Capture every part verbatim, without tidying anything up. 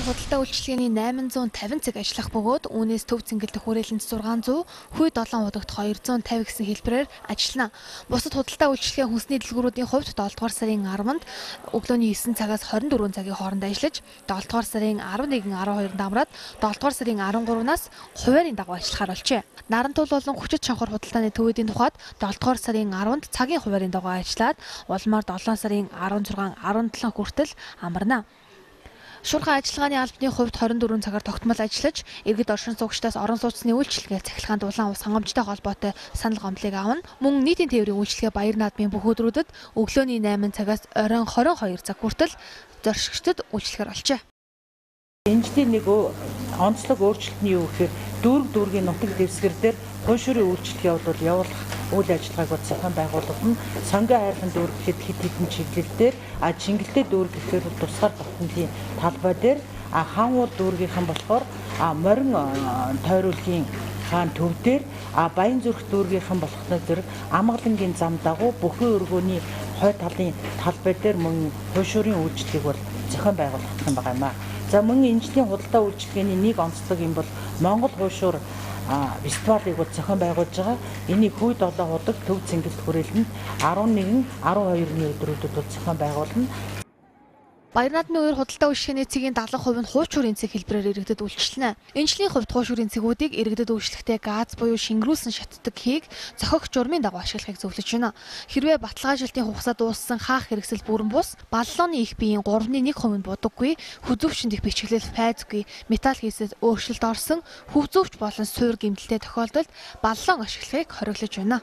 худалдаа үйлчилгээний восемь cinquanta цаг ажиллах бөгөөд үүнээс төв цэнгэлдэх хүрээлэнд шесть hundred, хүй seven удагт two fifty гэсэн хэлбэрээр ажиллана. Бусад худалдаа үйлчилгээ хүнсний дэлгүүрүүдийн хувьд seven дугаар сарын ten-нд өглөөний nine цагаас twenty-four цагийн хооронд ажиллаж, seven дугаар сарын eleven twelve-нд амраад seven дугаар сарын thirteen-наас хуваарийн дагуу ажиллахаар болжээ. Нарантуул болон хүчит шанхуур худалдааны төвүүдийн тухайд seven дугаар сарын ten-нд цагийн хуваарийн дагуу ажиллаад, улмаар seven сарын sixteen, seventeen хүртэл амарна. Шуурхай ажиллагааны албаны хувьд twenty-four цагаар тогтмол ажиллаж, иргэд оршин суугчдаас орон сууцны үйлчилгээ цахилгаанд улаан ус хангамжтай холбоотой санал гомдлыг авна. Мөн нийтийн тээврийн үйлчилгээ Баяр наадмын бүх өдрүүдэд өглөөний eight цагаас оройн twenty-two цаг хүртэл зоршигчдод үйлчлэхээр болжээ. Энэний нэг онцлог өөрчлөлт нь юу гэхээр дүүрэг дүүргийн нутаг дэвсгэр дээр хуушурын үйлчлэгээ бол явуулах үйл ажиллагааг бод зохион байгуулалт нь сангийн хайрхан дүүрэг хэд хэд хэдэн чиглэлээр а Чингэлтэй дүүрэг гэхээр тусгаар тогтнолын талбай дээр а хаан уул дүүргийнхэн болохоор а морин тойруулгийн хаан төв дээр а Баян зүрх дүүргийнхэн болохны зэрэг Амгалангийн зам дагуу бүхэн өргөөний хой талын талбай дээр мөн хуушурын үйлчлэгийг бол зохион байгуулах юм байгаа юм аа. За мөн энэчлийн худалдаа үйлчилгээний нэг онцлог юм бол Монгол хуушур фестивалыг бол зохион байгуулж байгаа. Энийг хүй seven удаг төв цэнгэлт хүрээлэнд eleven, twelve-ны өдрүүдэд бол зохион байгуулна. Баяр наадмын үеэр худалдаа үйлчилгээний цэгийн seventy percent нь хуучурын цэг хэлбэрээр иргэдэд үйлчилнэ. Энэ жилийн хувьд хуучурын цэгүүдийг иргэдэд үйлчлэхдээ газ буюу шингэрүүлсэн шатдаг хийг зохих журмын дагуу ашиглахыг зөвлөж байна. Хэрвээ баталгаажилтын хугацаа дууссан хаах хэрэгсэл бүрэн бус, баллооны их биеийн three point one percent будаггүй, хүзүүвчэнд их бичиглэл файзгүй, металл хийсэд өөрчлөлт орсон, хөвзөвч болон суур гэмтэлтэй тохиолдолд баллон ашиглахыг хориглож байна.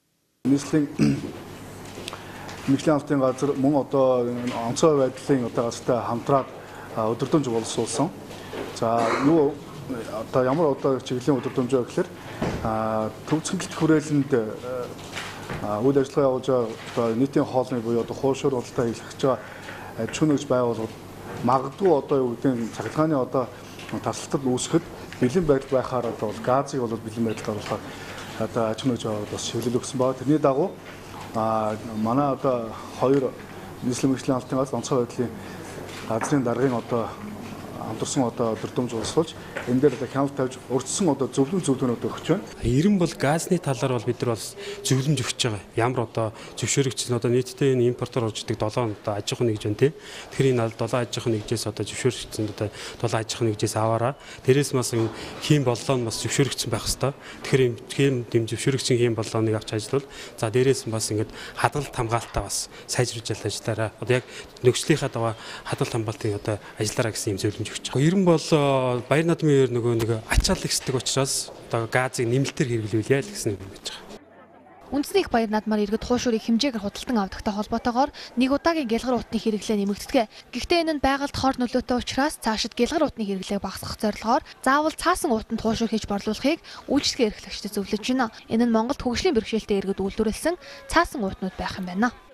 Мишлийн алтын газар мөн одоо онцгой байдлын одоо газартай хамтраад өдөртөмж боловсруулсан. За юу одоо ямар одоо чиглэлийн өдөртөмжөө гэхээр төв цэнгэлт хүрээлэнд үйл ажиллагаа явуулж байгаа нийтийн хоолны буюу одоо хуушур худалдаа хийлгэж байгаа аж ахуйн нэгж байгууллагууд магадгүй одоо юу гэдэг нь цахилгааны одоо тасалтад үүсгэхэд бэлэн байдал байхаар одоо газыг бол бэлэн байдалд оруулахаар одоо аж ахуйн нэгж байгууллагууд бас чиглэл өгсөн байна. Тэрний дагуу а манай одоо хоёр нийслэлийн мэргэжлийн алтын газар онцгой байдлын газрын даргын одоо хамтарсан одоо өдөртөмж боловсруулж энэ дээр одоо хяналт тавьж урьдчилан одоо зөвлөм зөвлөгөөнүүд өгч байна. Ерөн бол газны талаар бол бид нар бол зөвлөмж өгч байгаа. Ямар одоо зөвшөөрөгч нь одоо нийтдээ энэ импортоор орж идэг seven одоо аж ахуйн нэгж байна тий. Тэгэхээр энэ seven аж ахуйн нэгжээс одоо зөвшөөрөгчсөн одоо seven аж ахуйн нэгжээс аваараа дээрээс бас хийм боллоо нь бас зөвшөөрөгчсөн байх хэвээр. Тэгэхээр ийм дэм зөвшөөрөгчийн хийм боллооныг авч ажиллавал за дээрээс нь бас ингээд хадгалт хамгаалтаа бас сайжруулж ажиллаараа. Одоо яг нөхцөлийнхаа даваа хадгалт хамгаалтын одоо ажиллаараа гэсэн юм зөвлөмж. Ерөн бол Баяр наадмын үеэр нөгөө нэг ачаал ихсдэг учраас одоо газыг нэмэлтээр хэрэглүүлээ л гэсэн юм гэж байгаа. Үндэсний их баяр наадмаар иргэд хуушурыг хэмжээгээр худалдан авдагтай холбоотойгоор нэг удаагийн гялгар утны хэрэглээ нэмэгддэг. Гэхдээ энэ нь байгальд хор нөлөөтэй учраас цаашид гялгар утны хэрэглээг багасгах зорилгоор заавал цаасан утанд хуушур хийж борлуулахыг үйлчлэгээ эрхлэгчдэд зөвлөж байна. Энэ нь Монголд хөгжлийн бэрхшээлтэй иргэд үйлдвэрлэсэн цаасан утнууд байх юм байна.